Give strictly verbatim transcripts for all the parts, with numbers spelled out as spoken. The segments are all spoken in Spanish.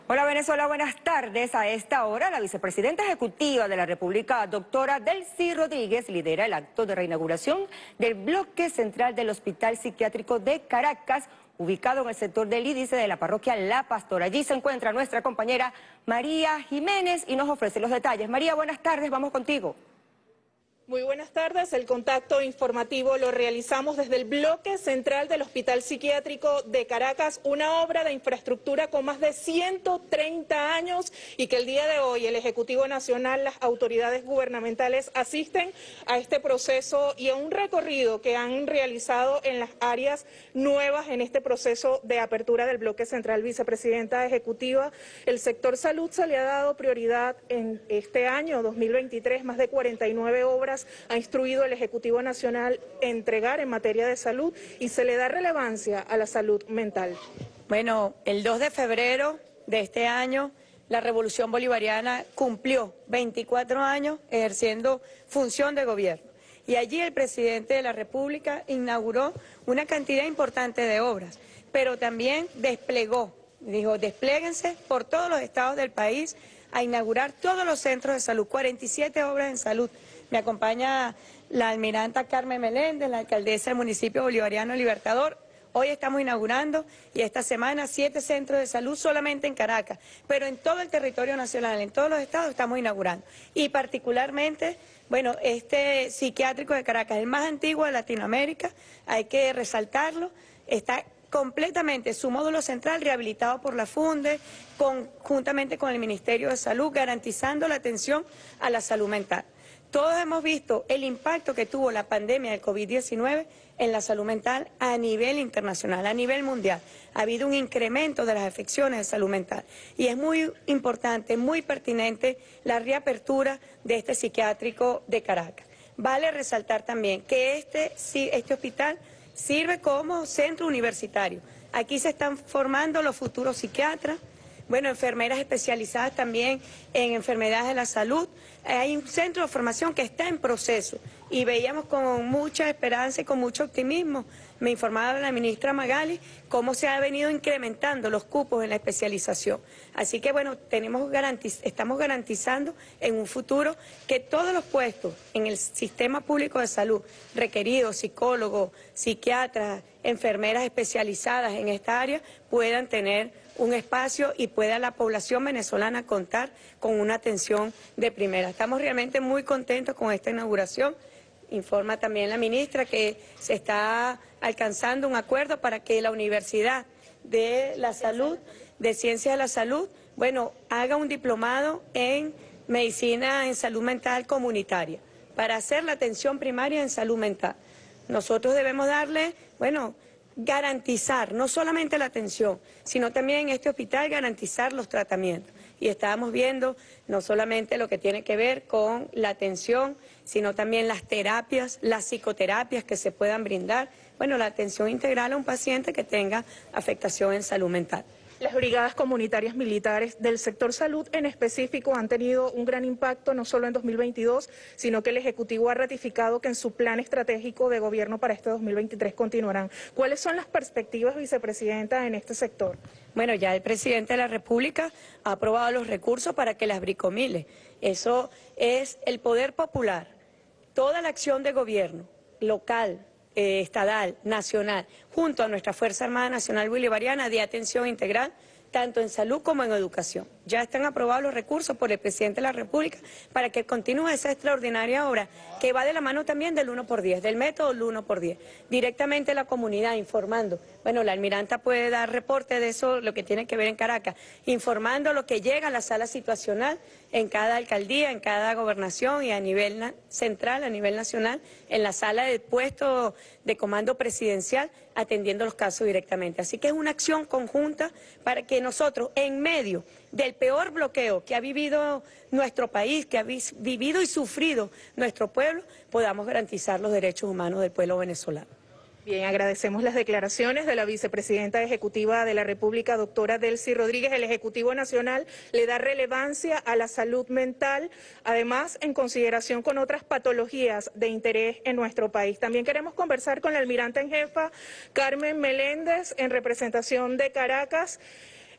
Hola Venezuela, buenas tardes. A esta hora, la vicepresidenta ejecutiva de la República, doctora Delcy Rodríguez, lidera el acto de reinauguración del bloque central del Hospital Psiquiátrico de Caracas, ubicado en el sector del Lídice de la parroquia La Pastora. Allí se encuentra nuestra compañera María Jiménez y nos ofrece los detalles. María, buenas tardes, vamos contigo. Muy buenas tardes, el contacto informativo lo realizamos desde el bloque central del Hospital Psiquiátrico de Caracas, una obra de infraestructura con más de ciento treinta años y que el día de hoy el Ejecutivo Nacional, las autoridades gubernamentales asisten a este proceso y a un recorrido que han realizado en las áreas nuevas en este proceso de apertura del bloque central. Vicepresidenta ejecutiva, el sector salud se le ha dado prioridad en este año dos mil veintitrés, más de cuarenta y nueve obras ha instruido el Ejecutivo Nacional entregar en materia de salud y se le da relevancia a la salud mental. Bueno, el dos de febrero de este año la Revolución Bolivariana cumplió veinticuatro años ejerciendo función de gobierno y allí el presidente de la República inauguró una cantidad importante de obras, pero también desplegó, dijo, despléguense por todos los estados del país a inaugurar todos los centros de salud, cuarenta y siete obras en salud. Me acompaña la almiranta Carmen Meléndez, la alcaldesa del municipio bolivariano Libertador. Hoy estamos inaugurando y esta semana siete centros de salud solamente en Caracas, pero en todo el territorio nacional, en todos los estados estamos inaugurando. Y particularmente, bueno, este psiquiátrico de Caracas, el más antiguo de Latinoamérica, hay que resaltarlo, está completamente su módulo central rehabilitado por la FUNDE, conjuntamente con el Ministerio de Salud, garantizando la atención a la salud mental. Todos hemos visto el impacto que tuvo la pandemia del COVID diecinueve en la salud mental a nivel internacional, a nivel mundial. Ha habido un incremento de las afecciones de salud mental y es muy importante, muy pertinente la reapertura de este psiquiátrico de Caracas. Vale resaltar también que este, este hospital sirve como centro universitario. Aquí se están formando los futuros psiquiatras, bueno, enfermeras especializadas también en enfermedades de la salud. Hay un centro de formación que está en proceso y veíamos con mucha esperanza y con mucho optimismo, me informaba la ministra Magali, cómo se ha venido incrementando los cupos en la especialización. Así que bueno, tenemos garantiz estamos garantizando en un futuro que todos los puestos en el sistema público de salud requeridos, psicólogos, psiquiatras, enfermeras especializadas en esta área, puedan tener un espacio y pueda la población venezolana contar con una atención de primera. Estamos realmente muy contentos con esta inauguración. Informa también la ministra que se está alcanzando un acuerdo para que la Universidad de la Salud, de Ciencias de la Salud, bueno, haga un diplomado en Medicina en Salud Mental Comunitaria para hacer la atención primaria en salud mental. Nosotros debemos darle, bueno, garantizar no solamente la atención, sino también en este hospital garantizar los tratamientos. Y estábamos viendo no solamente lo que tiene que ver con la atención, sino también las terapias, las psicoterapias que se puedan brindar, bueno, la atención integral a un paciente que tenga afectación en salud mental. Las brigadas comunitarias militares del sector salud en específico han tenido un gran impacto no solo en dos mil veintidós, sino que el Ejecutivo ha ratificado que en su plan estratégico de gobierno para este dos mil veintitrés continuarán. ¿Cuáles son las perspectivas, vicepresidenta, en este sector? Bueno, ya el presidente de la República ha aprobado los recursos para que las bricomile. Eso es el poder popular. Toda la acción de gobierno local, Eh, estatal, nacional, junto a nuestra Fuerza Armada Nacional Bolivariana de atención integral, tanto en salud como en educación. Ya están aprobados los recursos por el presidente de la República para que continúe esa extraordinaria obra que va de la mano también del uno por diez, del método del uno por diez, directamente a la comunidad informando. Bueno, la almiranta puede dar reporte de eso, lo que tiene que ver en Caracas, informando lo que llega a la sala situacional en cada alcaldía, en cada gobernación y a nivel central, a nivel nacional, en la sala del puesto de comando presidencial, atendiendo los casos directamente. Así que es una acción conjunta para que nosotros, en medio del peor bloqueo que ha vivido nuestro país, que ha vi vivido y sufrido nuestro pueblo, podamos garantizar los derechos humanos del pueblo venezolano. Bien, agradecemos las declaraciones de la vicepresidenta ejecutiva de la República, doctora Delcy Rodríguez. El Ejecutivo Nacional le da relevancia a la salud mental, además en consideración con otras patologías de interés en nuestro país. También queremos conversar con la almiranta en jefa, Carmen Meléndez, en representación de Caracas.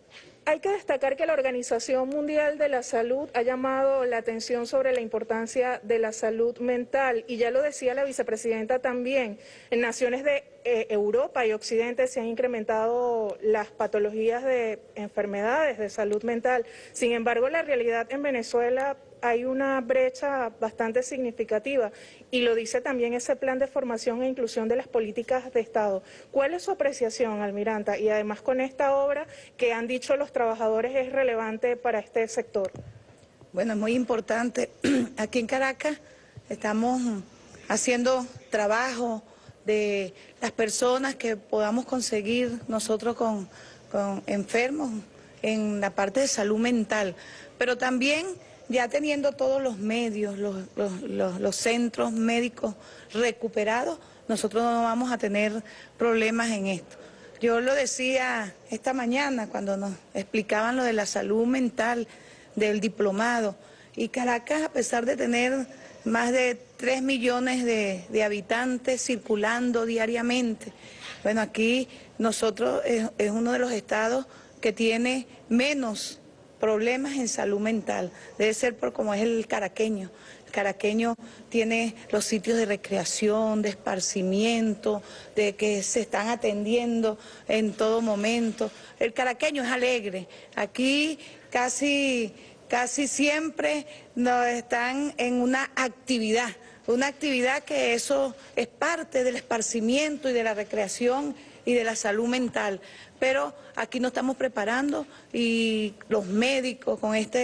Hay que destacar que la Organización Mundial de la Salud ha llamado la atención sobre la importancia de la salud mental y ya lo decía la vicepresidenta también, en naciones de eh, Europa y Occidente se han incrementado las patologías de enfermedades de salud mental. Sin embargo, la realidad en Venezuela hay una brecha bastante significativa y lo dice también ese plan de formación e inclusión de las políticas de Estado. ¿Cuál es su apreciación, almiranta? Y además con esta obra que han dicho los trabajadores es relevante para este sector. Bueno, es muy importante. Aquí en Caracas estamos haciendo trabajo de las personas que podamos conseguir nosotros con, con enfermos en la parte de salud mental, pero también ya teniendo todos los medios, los, los, los, los centros médicos recuperados, nosotros no vamos a tener problemas en esto. Yo lo decía esta mañana cuando nos explicaban lo de la salud mental del diplomado, y Caracas, a pesar de tener más de tres millones de, de habitantes circulando diariamente, bueno, aquí nosotros es, es uno de los estados que tiene menos problemas en salud mental, debe ser por como es el caraqueño. El caraqueño tiene los sitios de recreación, de esparcimiento, de que se están atendiendo en todo momento. El caraqueño es alegre, aquí casi, casi siempre nos están en una actividad, una actividad que eso es parte del esparcimiento y de la recreación y de la salud mental, pero aquí nos estamos preparando y los médicos con esta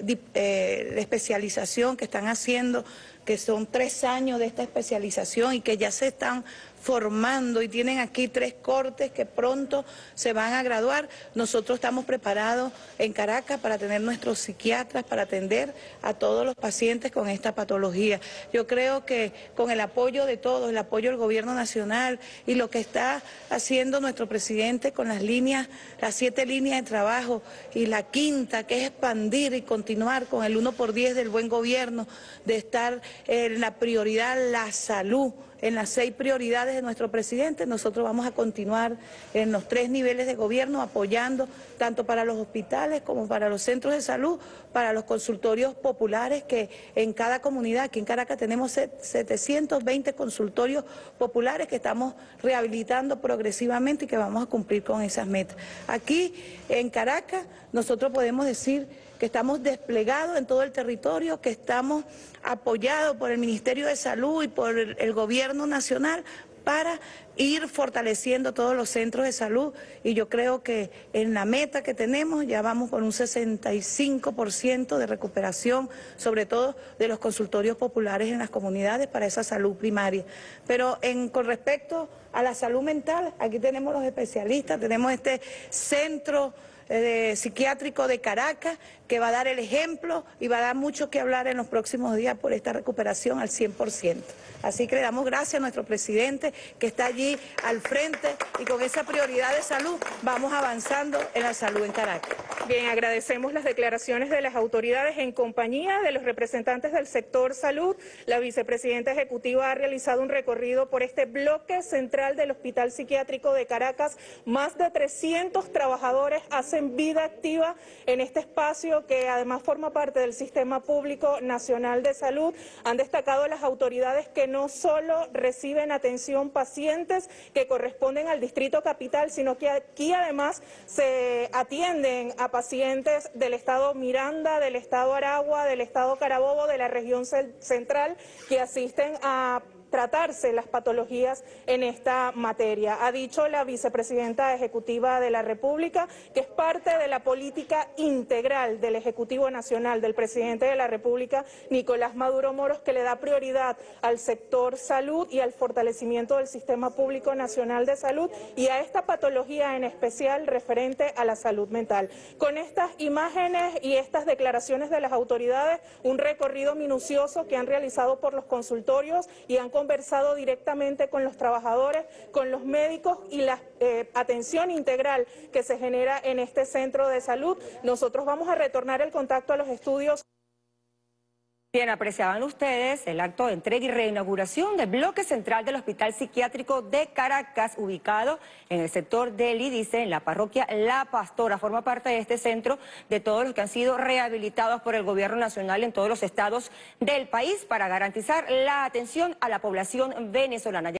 eh, especialización que están haciendo, que son tres años de esta especialización y que ya se están formando y tienen aquí tres cortes que pronto se van a graduar. Nosotros estamos preparados en Caracas para tener nuestros psiquiatras, para atender a todos los pacientes con esta patología. Yo creo que con el apoyo de todos, el apoyo del gobierno nacional y lo que está haciendo nuestro presidente con las líneas, las siete líneas de trabajo y la quinta, que es expandir y continuar con el uno por diez del buen gobierno, de estar en la prioridad, la salud, en las seis prioridades de nuestro presidente, nosotros vamos a continuar en los tres niveles de gobierno apoyando tanto para los hospitales como para los centros de salud, para los consultorios populares que en cada comunidad, aquí en Caracas tenemos setecientos veinte consultorios populares que estamos rehabilitando progresivamente y que vamos a cumplir con esas metas. Aquí en Caracas nosotros podemos decir que estamos desplegados en todo el territorio, que estamos apoyados por el Ministerio de Salud y por el, el Gobierno Nacional para ir fortaleciendo todos los centros de salud, y yo creo que en la meta que tenemos ya vamos por un sesenta y cinco por ciento de recuperación, sobre todo de los consultorios populares en las comunidades para esa salud primaria. Pero en, con respecto a la salud mental, aquí tenemos los especialistas, tenemos este centro Eh, psiquiátrico de Caracas, que va a dar el ejemplo y va a dar mucho que hablar en los próximos días por esta recuperación al cien por ciento. Así que le damos gracias a nuestro presidente que está allí al frente y con esa prioridad de salud vamos avanzando en la salud en Caracas. Bien, agradecemos las declaraciones de las autoridades en compañía de los representantes del sector salud. La vicepresidenta ejecutiva ha realizado un recorrido por este bloque central del Hospital Psiquiátrico de Caracas. Más de trescientos trabajadores hacen vida activa en este espacio que además forma parte del Sistema Público Nacional de Salud. Han destacado las autoridades que no solo reciben atención pacientes que corresponden al Distrito Capital, sino que aquí además se atienden a pacientes del estado Miranda, del estado Aragua, del estado Carabobo, de la región central, que asisten a tratarse las patologías en esta materia. Ha dicho la vicepresidenta ejecutiva de la República que es parte de la política integral del Ejecutivo Nacional, del presidente de la República, Nicolás Maduro Moros, que le da prioridad al sector salud y al fortalecimiento del Sistema Público Nacional de Salud y a esta patología en especial referente a la salud mental. Con estas imágenes y estas declaraciones de las autoridades, un recorrido minucioso que han realizado por los consultorios y han conversado directamente con los trabajadores, con los médicos y la eh, atención integral que se genera en este centro de salud. Nosotros vamos a retornar el contacto a los estudios. Bien, apreciaban ustedes el acto de entrega y reinauguración del bloque central del Hospital Psiquiátrico de Caracas, ubicado en el sector del Lídice, en la parroquia La Pastora. Forma parte de este centro de todos los que han sido rehabilitados por el gobierno nacional en todos los estados del país para garantizar la atención a la población venezolana.